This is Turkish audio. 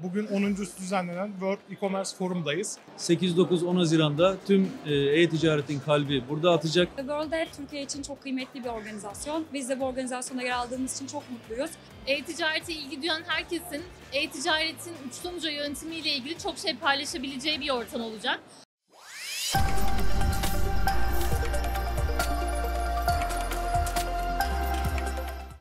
Bugün 10.sü düzenlenen World E-Commerce Forum'dayız. 8-9-10 Haziran'da tüm e-ticaretin kalbi burada atacak. World Air Türkiye için çok kıymetli bir organizasyon. Biz de bu organizasyona yer aldığımız için çok mutluyuz. E-ticarete ilgi duyan herkesin e-ticaretin uçtan uca yönetimiyle ilgili çok şey paylaşabileceği bir ortam olacak.